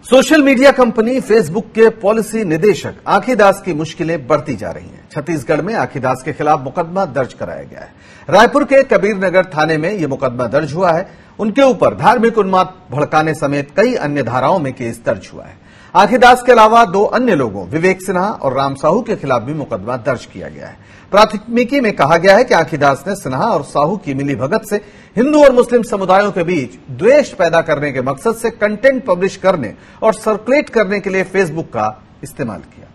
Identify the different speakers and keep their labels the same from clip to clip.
Speaker 1: Social media company Facebook के policy निदेशक आंखी दास की मुश्किलें बढ़ती जा रही हैं। छत्तीसगढ़ में आंखी दास के खिलाफ मुकदमा दर्ज कराया गया है। रायपुर के कबीरनगर थाने में यह मुकदमा दर्ज हुआ है। उनके ऊपर धार्मिक उन्माद भड़काने समेत कई अन्य धाराओं में केस दर्ज हुआ है। आंखी दास के अलावा दो अन्य लोगों विवेक सिन्हा और राम साहू के खिलाफ भी मुकदमा दर्ज किया गया है। प्राथमिकी में कहा गया है कि आंखी दास ने सिन्हा और साहू की मिलीभगत से हिंदू और मुस्लिम समुदायों के बीच द्वेष पैदा करने के मकसद से कंटेंट पब्लिश करने और सर्कुलेट करने के लिए फेसबुक का इस्तेमाल किया।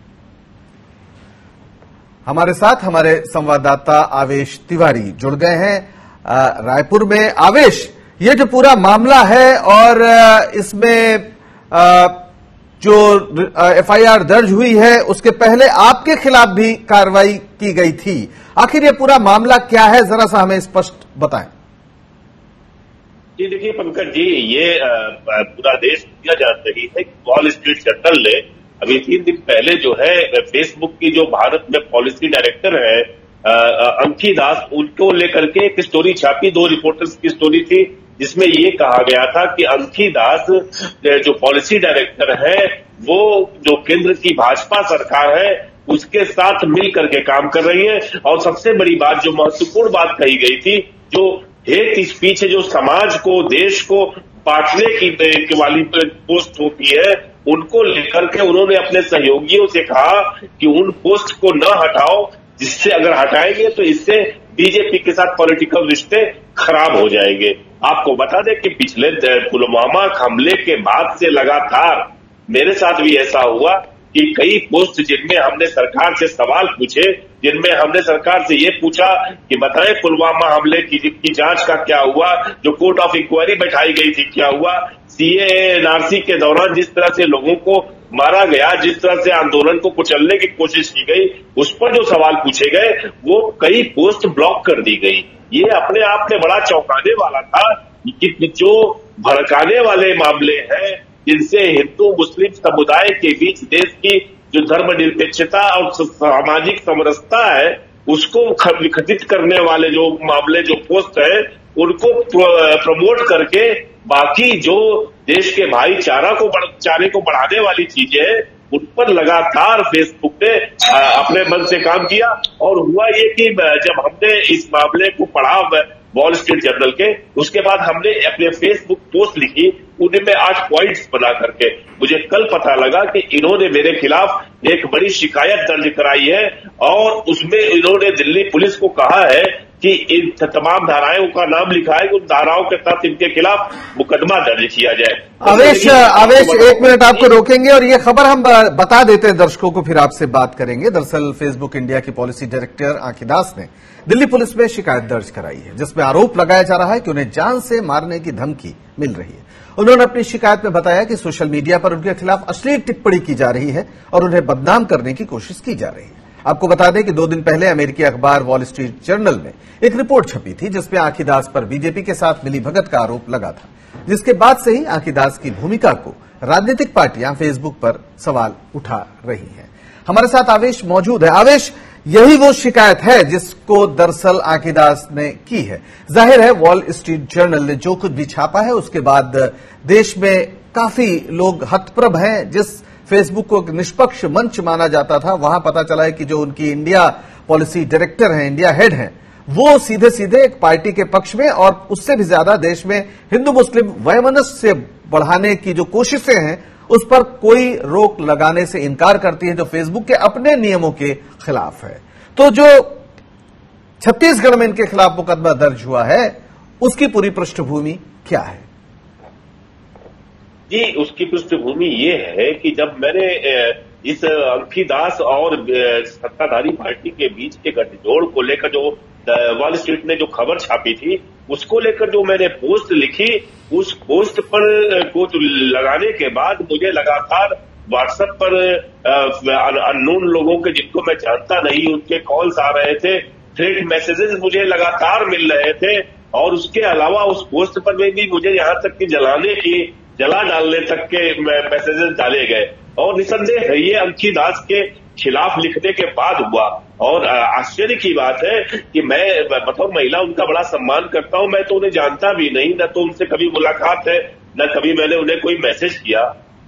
Speaker 1: हमारे साथ हमारे संवाददाता आवेश तिवारी जुड़ गए हैं रायपुर में। आवेश, ये जो पूरा मामला है और इसमें जो एफआईआर दर्ज हुई है उसके पहले आपके खिलाफ भी कार्रवाई की गई थी, आखिर ये पूरा मामला क्या है, जरा सा हमें स्पष्ट बताएं।
Speaker 2: जी देखिए पंकज जी, ये पूरा देश दुनिया जान रही है कि वॉल स्ट्रीट जर्नल ने अभी 3 दिन पहले जो है फेसबुक की जो भारत में पॉलिसी डायरेक्टर है आंखी दास, उनको लेकर के एक स्टोरी छापी। 2 रिपोर्टर्स की स्टोरी थी जिसमें ये कहा गया था कि आंखी दास जो पॉलिसी डायरेक्टर है वो जो केंद्र की भाजपा सरकार है उसके साथ मिल करके काम कर रही है। और सबसे बड़ी बात, जो महत्वपूर्ण बात कही गई थी, जो हेट स्पीच है, जो समाज को, देश को बांटने की वाली पोस्ट होती है, उनको लेकर के उन्होंने अपने सहयोगियों से कहा कि उन पोस्ट को न हटाओ, जिससे अगर हटाएंगे तो इससे बीजेपी के साथ पॉलिटिकल रिश्ते खराब हो जाएंगे। आपको बता दें कि पिछले पुलवामा हमले के बाद से लगातार मेरे साथ भी ऐसा हुआ कि कई पोस्ट जिनमें हमने सरकार से सवाल पूछे, जिनमें हमने सरकार से ये पूछा कि बताएं पुलवामा हमले की जांच का क्या हुआ, जो कोर्ट ऑफ इंक्वायरी बैठाई गई थी क्या हुआ, सीएए एनआरसी के दौरान जिस तरह से लोगों को मारा गया, जिस तरह से आंदोलन को कुचलने की कोशिश की गई, उस पर जो सवाल पूछे गए वो कई पोस्ट ब्लॉक कर दी गई। ये अपने आप में बड़ा चौंकाने वाला था कि जो भड़काने वाले मामले हैं, जिनसे हिंदू मुस्लिम समुदाय के बीच देश की जो धर्मनिरपेक्षता और सामाजिक समरसता है उसको विखंडित करने वाले जो मामले, जो पोस्ट है, उनको प्रमोट करके बाकी जो देश के भाईचारे को बढ़ाने वाली चीजें हैं उन पर लगातार फेसबुक ने अपने मन से काम किया। और हुआ ये कि जब हमने इस मामले को पढ़ा वॉल स्ट्रीट जर्नल के, उसके बाद हमने अपने फेसबुक पोस्ट लिखी, उनमें 8 पॉइंट्स बना करके मुझे कल पता लगा कि इन्होंने मेरे खिलाफ एक बड़ी शिकायत दर्ज कराई है और उसमें इन्होंने दिल्ली पुलिस को कहा है कि इन तमाम धाराओं का नाम लिखा है कि उन धाराओं के तहत इनके खिलाफ मुकदमा दर्ज किया जाए।
Speaker 1: आवेश, 1 मिनट आपको रोकेंगे और ये खबर हम बता देते हैं दर्शकों को, फिर आपसे बात करेंगे। दरअसल फेसबुक इंडिया की पॉलिसी डायरेक्टर आंखी दास ने दिल्ली पुलिस में शिकायत दर्ज कराई है, जिसमें आरोप लगाया जा रहा है कि उन्हें जान से मारने की धमकी मिल रही है। उन्होंने अपनी शिकायत में बताया कि सोशल मीडिया पर उनके खिलाफ अश्लील टिप्पणी की जा रही है और उन्हें बदनाम करने की कोशिश की जा रही है। आपको बता दें कि 2 दिन पहले अमेरिकी अखबार वॉल स्ट्रीट जर्नल में एक रिपोर्ट छपी थी जिसमें आंखी दास पर बीजेपी के साथ मिलीभगत का आरोप लगा था, जिसके बाद से ही आंखी दास की भूमिका को राजनीतिक पार्टियां फेसबुक पर सवाल उठा रही हैं। हमारे साथ आवेश मौजूद है। आवेश, यही वो शिकायत है जिसको दरअसल आंखी दास ने की है। जाहिर है वॉल स्ट्रीट जर्नल ने जो कुछ भी छापा है उसके बाद देश में काफी लोग हतप्रभ हैं। जिस फेसबुक को एक निष्पक्ष मंच माना जाता था, वहां पता चला है कि जो उनकी इंडिया पॉलिसी डायरेक्टर हैं, इंडिया हेड हैं, वो सीधे सीधे एक पार्टी के पक्ष में और उससे भी ज्यादा देश में हिंदू मुस्लिम वैमनस्य बढ़ाने की जो कोशिशें हैं उस पर कोई रोक लगाने से इनकार करती है, जो फेसबुक के अपने नियमों के खिलाफ है। तो जो छत्तीसगढ़ में इनके खिलाफ मुकदमा दर्ज हुआ है उसकी पूरी पृष्ठभूमि क्या है?
Speaker 2: जी, उसकी पृष्ठभूमि ये है कि जब मैंने इस आंखी दास और सत्ताधारी पार्टी के बीच के गठजोड़ को लेकर जो वॉल स्ट्रीट ने जो खबर छापी थी उसको लेकर जो मैंने पोस्ट लिखी, उस पोस्ट पर को लगाने के बाद मुझे लगातार व्हाट्सएप पर अननोन लोगों के, जिनको मैं जानता नहीं, उनके कॉल्स आ रहे थे, थ्रेट मैसेजेस मुझे लगातार मिल रहे थे। और उसके अलावा उस पोस्ट पर भी मुझे यहाँ तक कि जला डालने तक के मैसेजेस डाले गए। और निसंदेह है ये आंखी दास के खिलाफ लिखने के बाद हुआ। और आश्चर्य की बात है कि मैं बतौर महिला उनका बड़ा सम्मान करता हूं। मैं तो उन्हें जानता भी नहीं, न तो उनसे कभी मुलाकात है, न कभी मैंने उन्हें कोई मैसेज किया।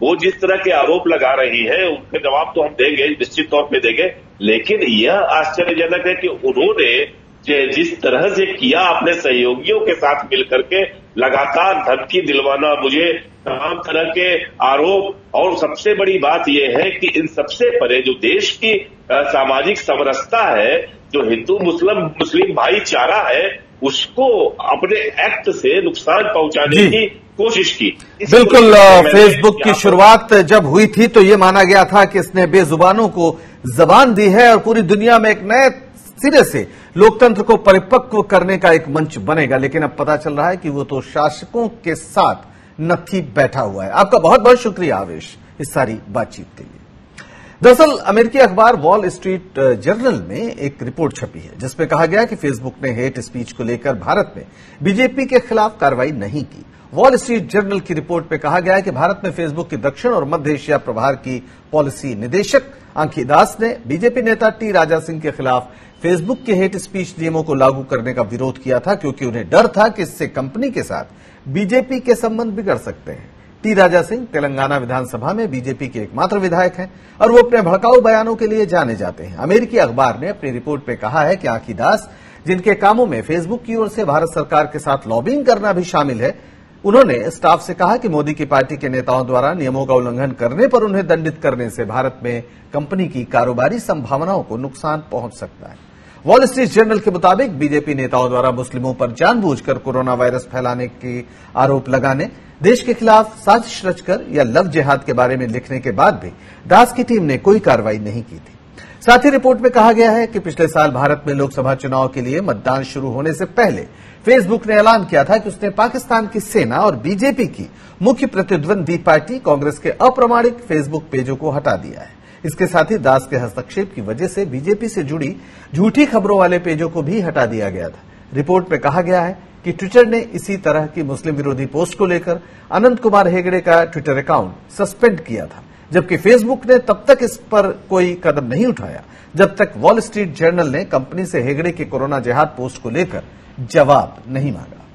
Speaker 2: वो जिस तरह के आरोप लगा रही है उनके जवाब तो हम देंगे, निश्चित तौर पे देंगे। लेकिन यह आश्चर्यजनक है कि उन्होंने जिस तरह से किया अपने सहयोगियों के साथ मिलकर के, लगातार धमकी दिलवाना, मुझे तमाम तरह के आरोप, और सबसे बड़ी बात यह है कि इन सबसे परे जो देश की सामाजिक समरसता है, जो हिंदू मुस्लिम भाईचारा है, उसको अपने एक्ट से नुकसान पहुंचाने की कोशिश की।
Speaker 1: बिल्कुल, फेसबुक की शुरुआत जब हुई थी तो ये माना गया था कि इसने बेजुबानों को जबान दी है और पूरी दुनिया में एक नए सिरे से लोकतंत्र को परिपक्व करने का एक मंच बनेगा। लेकिन अब पता चल रहा है कि वो तो शासकों के साथ नत्थी बैठा हुआ है। आपका बहुत बहुत शुक्रिया आवेश इस सारी बातचीत के लिए। दरअसल अमेरिकी अखबार वॉल स्ट्रीट जर्नल में एक रिपोर्ट छपी है जिसमें कहा गया कि फेसबुक ने हेट स्पीच को लेकर भारत में बीजेपी के खिलाफ कार्रवाई नहीं की। वॉल स्ट्रीट जर्नल की रिपोर्ट में कहा गया है कि भारत में फेसबुक की दक्षिण और मध्य एशिया प्रभार की पॉलिसी निदेशक आंखी दास ने बीजेपी नेता टी राजा सिंह के खिलाफ फेसबुक के हेट स्पीच नियमों को लागू करने का विरोध किया था, क्योंकि उन्हें डर था कि इससे कंपनी के साथ बीजेपी के संबंध बिगड़ सकते हैं। टी राजा सिंह तेलंगाना विधानसभा में बीजेपी के एकमात्र विधायक हैं और वो अपने भड़काऊ बयानों के लिए जाने जाते हैं। अमेरिकी अखबार ने अपनी रिपोर्ट में कहा है कि आंखी दास, जिनके कामों में फेसबुक की ओर से भारत सरकार के साथ लॉबिंग करना भी शामिल है, उन्होंने स्टाफ से कहा कि मोदी की पार्टी के नेताओं द्वारा नियमों का उल्लंघन करने पर उन्हें दंडित करने से भारत में कंपनी की कारोबारी संभावनाओं को नुकसान पहुंच सकता है। वॉल स्ट्रीट जर्नल के मुताबिक बीजेपी नेताओं द्वारा मुस्लिमों पर जानबूझकर कोरोना वायरस फैलाने के आरोप लगाने, देश के खिलाफ साजिश रचकर या लव जिहाद के बारे में लिखने के बाद भी दास की टीम ने कोई कार्रवाई नहीं की थी। साथ ही रिपोर्ट में कहा गया है कि पिछले साल भारत में लोकसभा चुनाव के लिए मतदान शुरू होने से पहले फेसबुक ने ऐलान किया था कि उसने पाकिस्तान की सेना और बीजेपी की मुख्य प्रतिद्वंदी पार्टी कांग्रेस के अप्रमाणिक फेसबुक पेजों को हटा दिया है। इसके साथ ही दास के हस्तक्षेप की वजह से बीजेपी से जुड़ी झूठी खबरों वाले पेजों को भी हटा दिया गया था। रिपोर्ट में कहा गया है कि ट्विटर ने इसी तरह की मुस्लिम विरोधी पोस्ट को लेकर अनंत कुमार हेगड़े का ट्विटर अकाउंट सस्पेंड किया था, जबकि फेसबुक ने तब तक इस पर कोई कदम नहीं उठाया जब तक वॉल स्ट्रीट जर्नल ने कंपनी से हेगड़े के कोरोना जिहाद पोस्ट को लेकर जवाब नहीं मांगा।